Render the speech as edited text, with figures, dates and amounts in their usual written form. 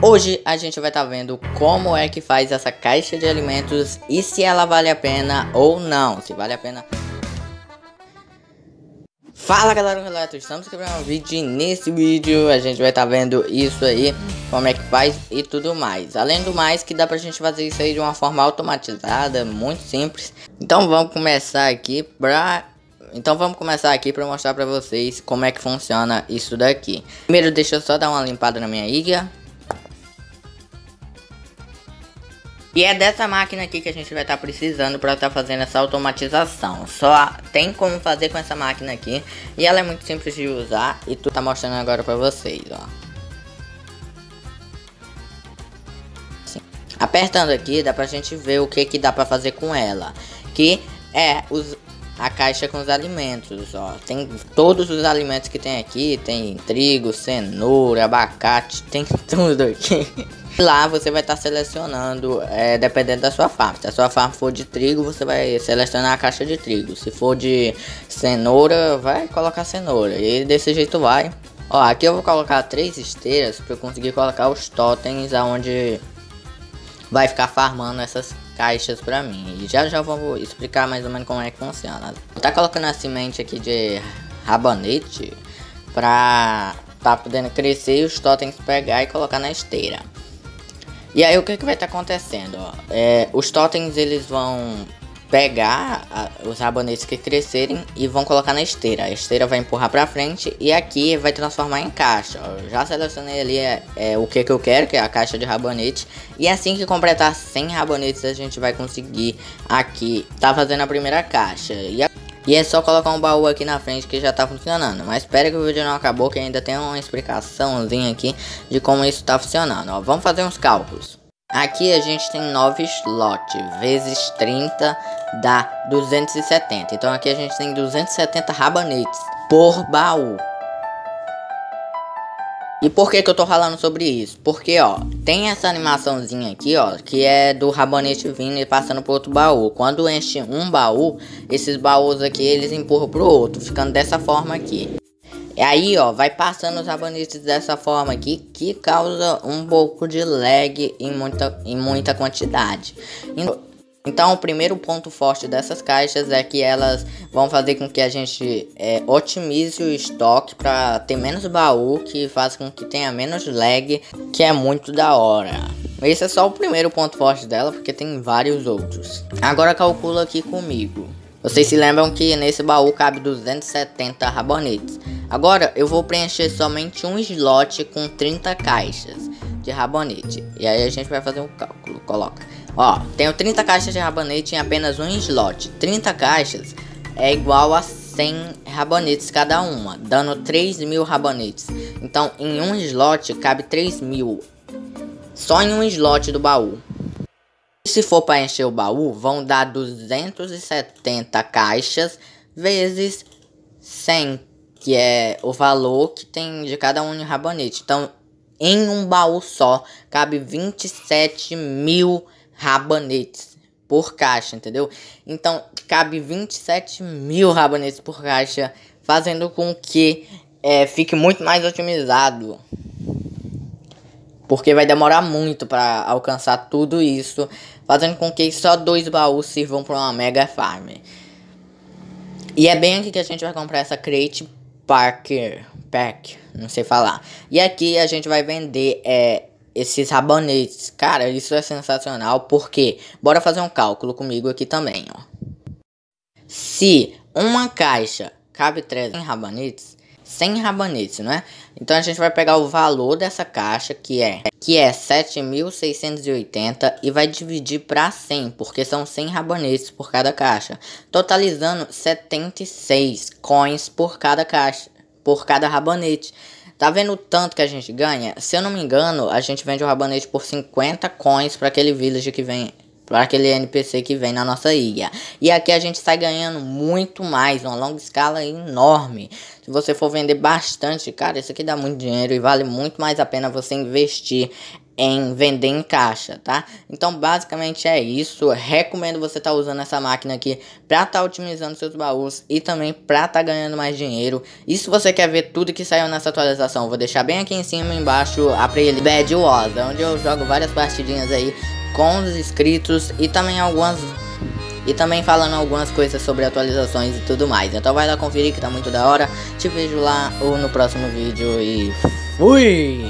Hoje a gente vai estar vendo como é que faz essa caixa de alimentos e se ela vale a pena ou não, se vale a pena. Fala galera do Relato, estamos aqui para um vídeo e nesse vídeo a gente vai estar vendo isso aí, como é que faz e tudo mais. Além do mais que dá pra gente fazer isso aí de uma forma automatizada, muito simples. Então vamos começar aqui para mostrar pra vocês como é que funciona isso daqui. Primeiro deixa eu só dar uma limpada na minha ilha. E é dessa máquina aqui que a gente vai estar precisando para estar fazendo essa automatização. Só tem como fazer com essa máquina aqui. E ela é muito simples de usar. E tu tá mostrando agora para vocês, ó. Assim. Apertando aqui dá pra gente ver o que dá pra fazer com ela. Que é a caixa com os alimentos, ó. Tem todos os alimentos que tem aqui. Tem trigo, cenoura, abacate, tem tudo aqui. Lá você vai estar selecionando, dependendo da sua farm. Se a sua farm for de trigo, você vai selecionar a caixa de trigo. Se for de cenoura, vai colocar cenoura. E desse jeito vai. Ó, aqui eu vou colocar 3 esteiras para eu conseguir colocar os totens aonde vai ficar farmando essas caixas pra mim. E já vou explicar mais ou menos como é que funciona. Tá colocando a semente aqui de rabanete pra tá podendo crescer e os totens pegar e colocar na esteira. E aí o que vai estar acontecendo, ó? Os totens eles vão pegar os rabanetes que crescerem e vão colocar na esteira. A esteira vai empurrar pra frente e aqui vai transformar em caixa, ó. Eu já selecionei ali o que eu quero, que é a caixa de rabanete. E assim que completar 100 rabanetes a gente vai conseguir aqui tá fazendo a primeira caixa. E é só colocar um baú aqui na frente que já tá funcionando. Mas espera que o vídeo não acabou, que ainda tem uma explicaçãozinha aqui de como isso tá funcionando, ó. Vamos fazer uns cálculos. Aqui a gente tem 9 slots, vezes 30 dá 270. Então aqui a gente tem 270 rabanetes por baú. E por que eu tô falando sobre isso? Porque, ó, tem essa animaçãozinha aqui, ó, que é do rabanete vindo e passando pro outro baú. Quando enche um baú, esses baús aqui, eles empurram pro outro, ficando dessa forma aqui. E aí, ó, vai passando os rabanetes dessa forma aqui, que causa um pouco de lag em muita quantidade. Então o primeiro ponto forte dessas caixas é que elas vão fazer com que a gente otimize o estoque para ter menos baú, que faz com que tenha menos lag, que é muito da hora. Esse é só o primeiro ponto forte dela, porque tem vários outros. Agora calcula aqui comigo. Vocês se lembram que nesse baú cabe 270 rabanetes. Agora eu vou preencher somente um slot com 30 caixas de rabanete. E aí a gente vai fazer um cálculo, coloca. Ó, tenho 30 caixas de rabanete em apenas um slot. 30 caixas é igual a 100 rabanetes cada uma, dando 3.000 rabanetes. Então em um slot cabe 3.000. Só em um slot do baú. Se for para encher o baú, vão dar 270 caixas vezes 100, que é o valor que tem de cada um rabanete. Então em um baú só cabe 27.000 rabanetes por caixa, entendeu? Então cabe 27.000 rabanetes por caixa, fazendo com que fique muito mais otimizado, porque vai demorar muito para alcançar tudo isso, fazendo com que só 2 baús sirvam para uma mega farm. E é bem aqui que a gente vai comprar essa crate pack, não sei falar. E aqui a gente vai vender esses rabanetes. Cara, isso é sensacional, porque bora fazer um cálculo comigo aqui também, ó. Se uma caixa cabe 300 rabanetes, 100 rabanetes, não é? Então a gente vai pegar o valor dessa caixa, que é 7.680, e vai dividir para 100, porque são 100 rabanetes por cada caixa, totalizando 76 coins por cada caixa, por cada rabanete. Tá vendo o tanto que a gente ganha? Se eu não me engano, a gente vende o rabanete por 50 coins para aquele village que vem, para aquele NPC que vem na nossa ilha. E aqui a gente sai ganhando muito mais, uma longa escala enorme. Se você for vender bastante, cara, isso aqui dá muito dinheiro e vale muito mais a pena você investir em vender em caixa, tá? Então basicamente é isso. Recomendo você estar usando essa máquina aqui pra estar otimizando seus baús e também pra estar ganhando mais dinheiro. E se você quer ver tudo que saiu nessa atualização, vou deixar bem aqui em cima e embaixo a playlist Bad Wars, onde eu jogo várias partidinhas aí com os inscritos e também falando algumas coisas sobre atualizações e tudo mais. Então vai lá conferir que tá muito da hora. Te vejo lá ou no próximo vídeo e fui!